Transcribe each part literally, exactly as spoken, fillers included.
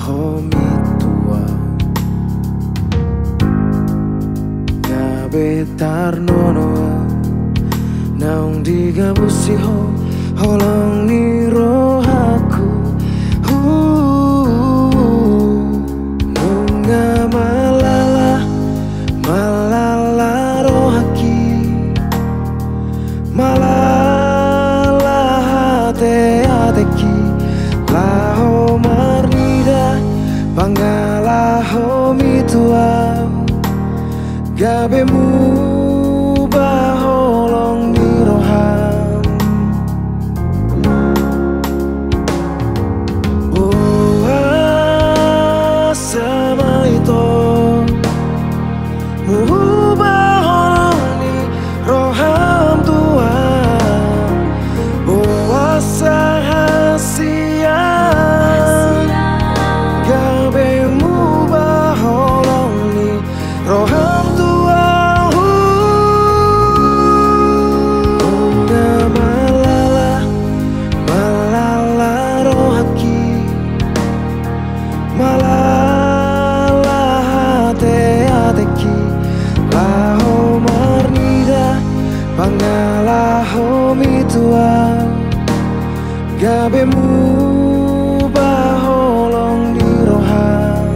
homi tua gabe tarnono naung digabusi ho holong ni rohaku nunga malala malala rohaki malala hate adeki laho marnida pangala homi tua gabe mu baholong ni roham oh sama itu mu baholong ni roham tua oh sahasia gabe mu baholong ni roham malala hate adeki laho marnida pangala homi tua gabe mu baholong di roham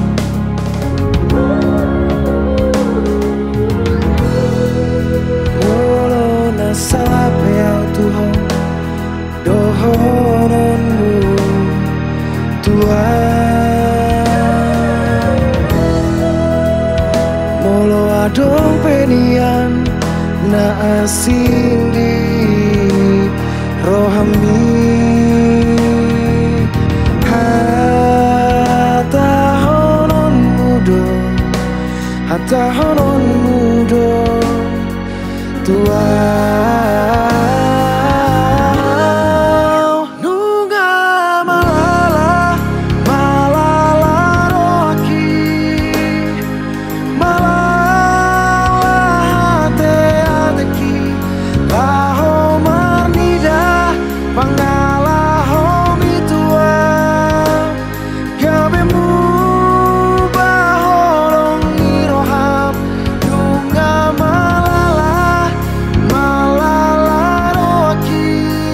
molo na salape au tuho dohononmu Tuhan molo adong penian na asing di rohami hata honon mudo hata honon mudo Tuhan pangala homi tua gabe mu baholong ni roham nunga malala malala rohaki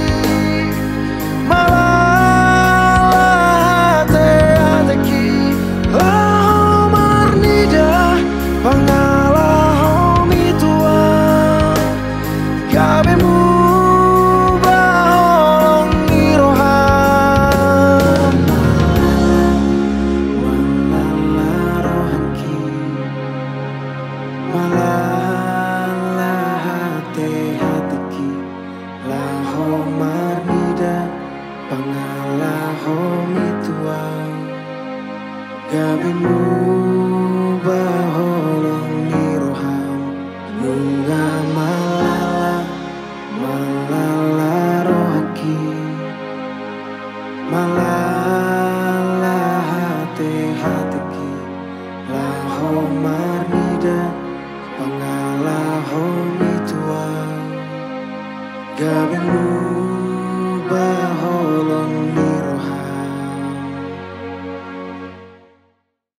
malala hate adeki laho marnida pangala homi tua gabe mu malala hate adeki laho marnida pangala homi tua gabe mu baholong ni roham nunga malala malala rohaki malala hate adeki laho marnida pangala homi tua gabe mu